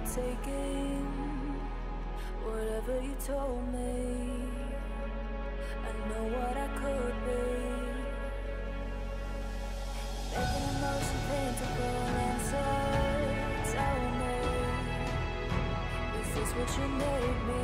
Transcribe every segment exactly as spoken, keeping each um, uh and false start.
taking whatever you told me. I know what I could be, making emotion paintable. And so tell me, is this what you made me?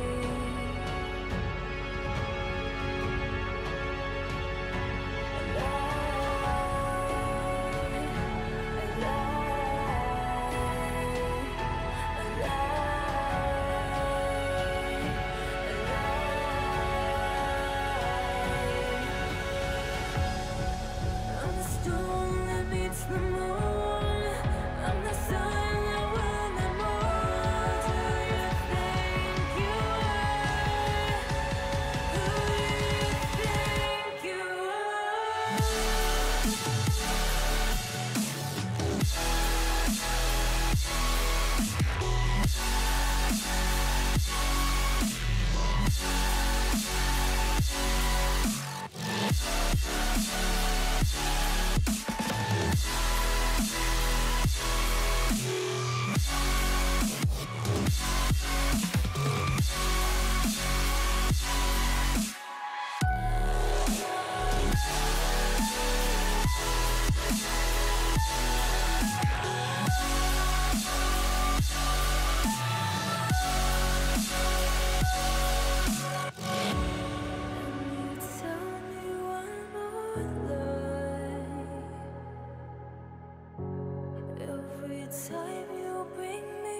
Every time you bring me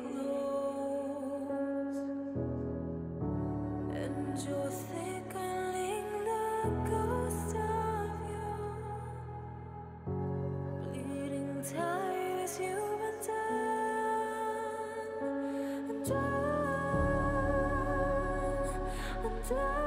close, and you're thickening the ghost of you, bleeding tight as you've been done, and done, and done.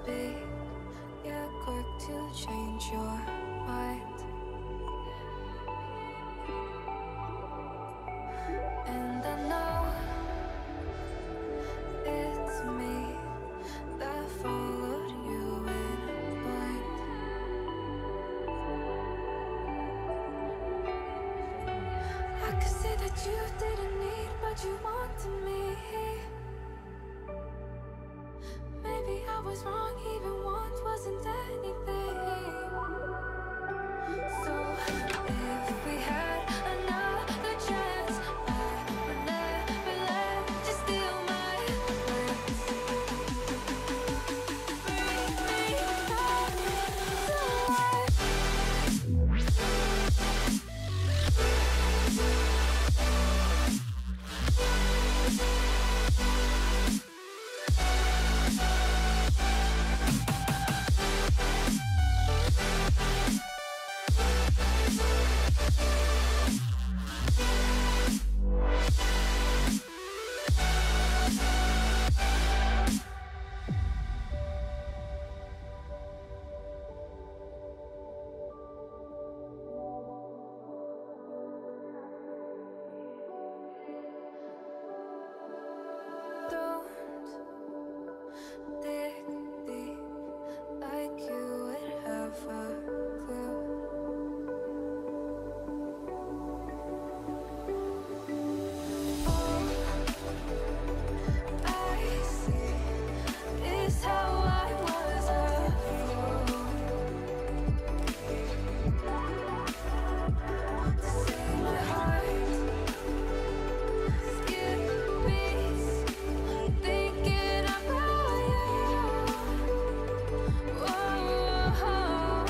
be, yeah, quick to change your mind. And I know it's me that followed you in blind. I could say that you didn't need, but you wanted me. Maybe I was wrong, even want wasn't anything. So if we had another chance, I would never let you steal my lips. Bring me back to life. Don't dig deep like you would have a clue. All I see is how I was a fool to see my heart skip beats, thinking about you. Whoa.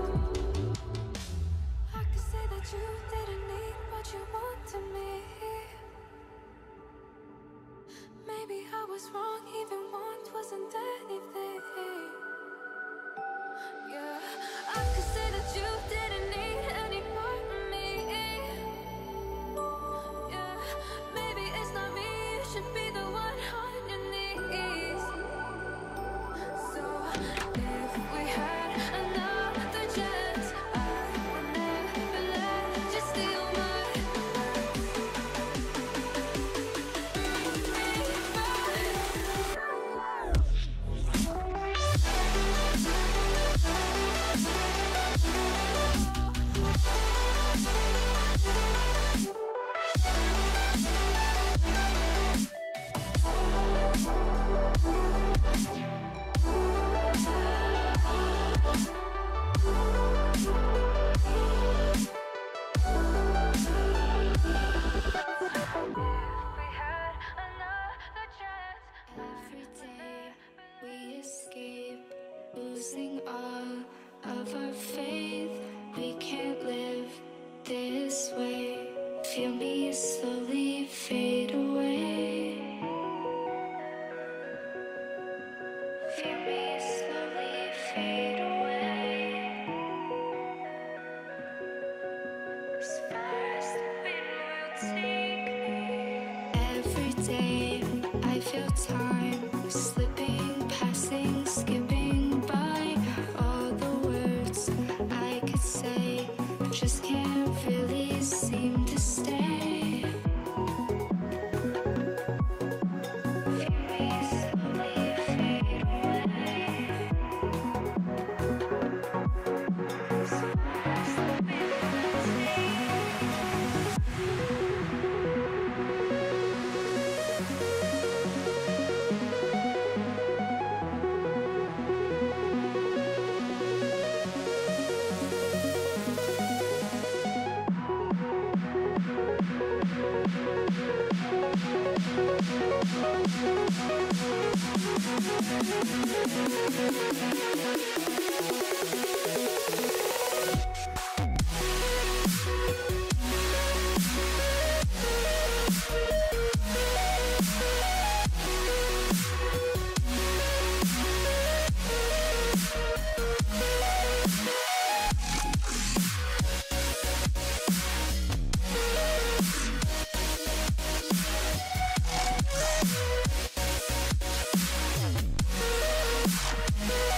I could say that you didn't need, but you wanted me. Maybe I was wrong, even want wasn't anything. Yeah, I could say that you didn't need any part of me. Yeah, maybe it's not me, you should be the one on your knees. So if we had another chance, I would never let you steal my lips. Bring me back. Every day we escape, losing all of our faith. We can't live this way. Feel me slowly fade away. Feel me slowly fade away. As far as the wind will take me. Every day I feel time slipping, passing, skipping by. All the words I could say just can't really seem to stay. Feel me slowly fade away. As far as the wind will take me. Yeah.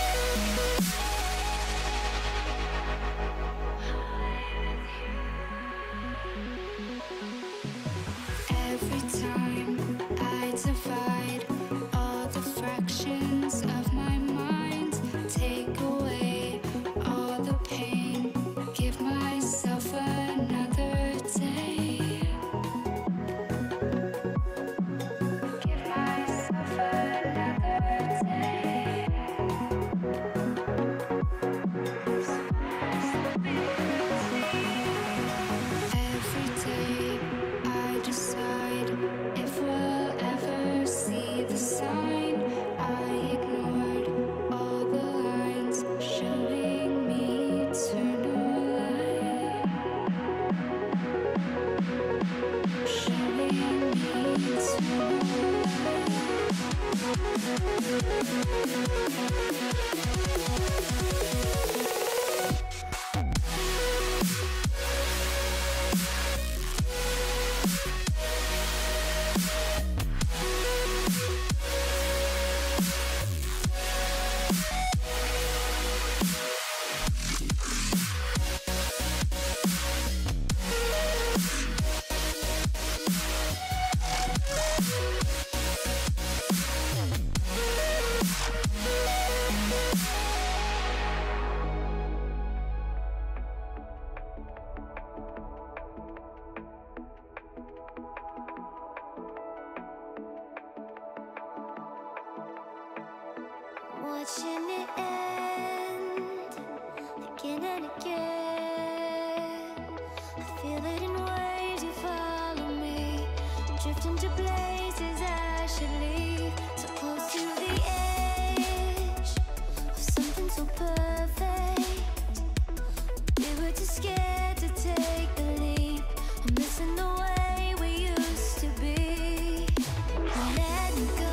Watching it end again and again. I feel it in waves, you follow me, drifting to places I should leave. So close to the edge of something so perfect. We were too scared to take the leap. I'm missing the way we used to be. Let me go.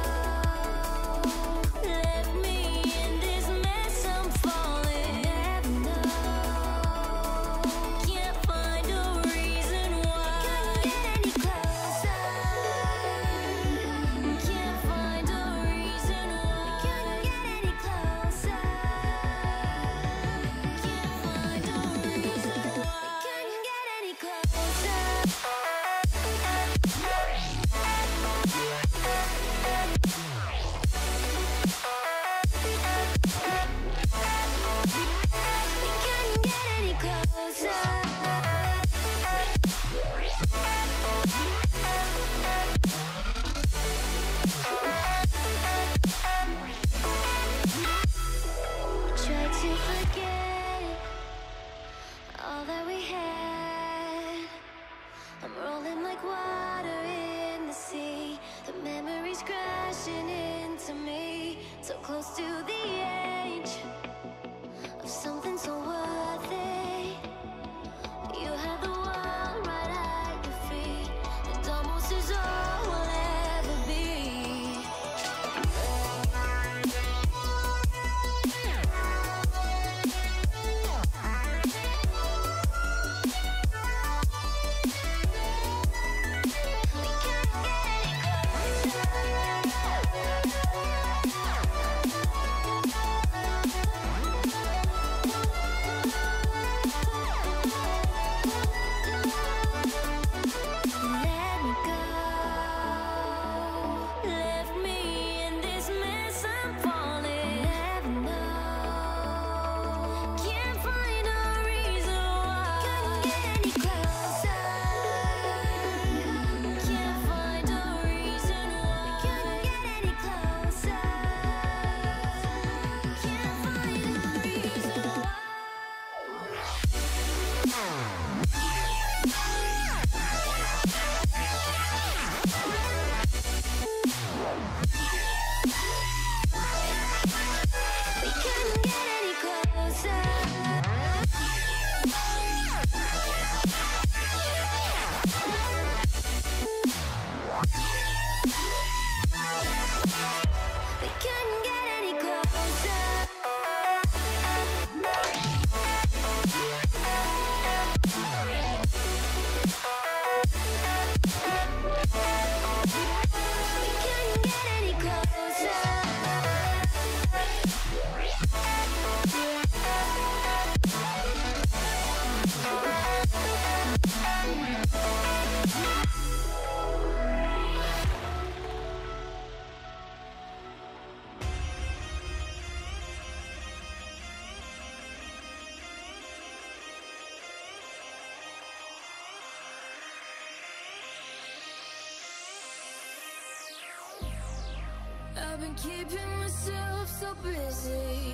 I've been keeping myself so busy,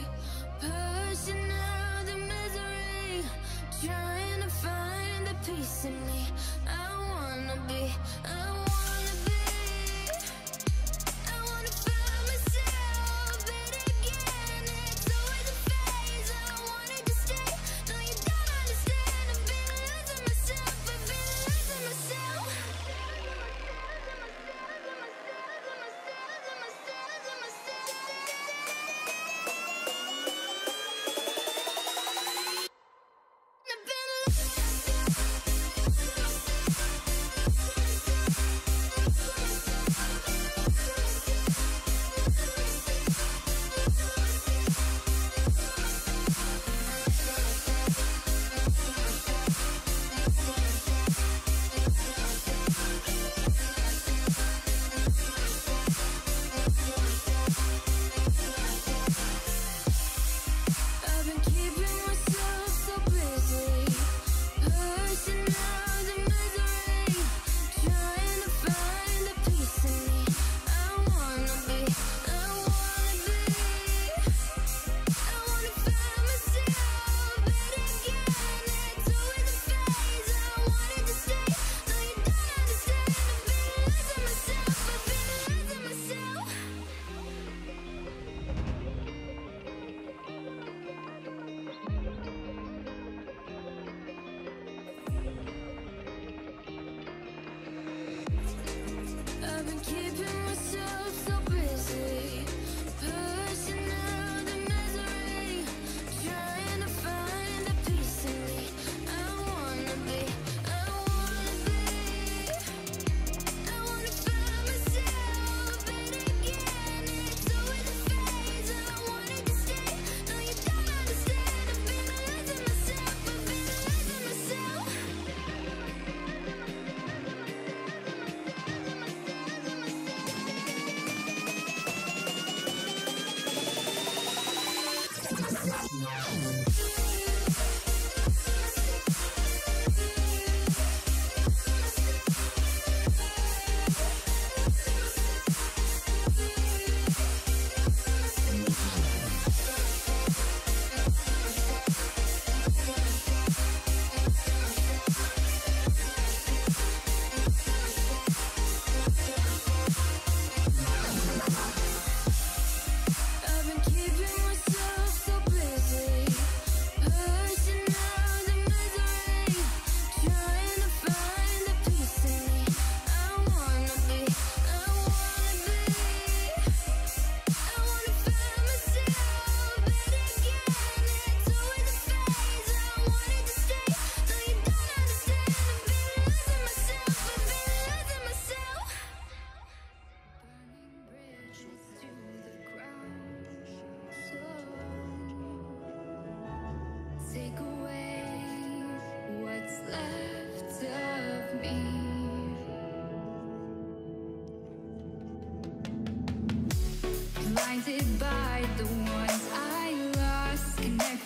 pushing out the misery, trying to find the peace in me. I wanna be, I wanna be, I wanna find myself, but again, it's always a phase. I wanted to stay, no you don't understand. I've been losing myself, I've been losing myself.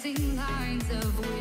missing lines of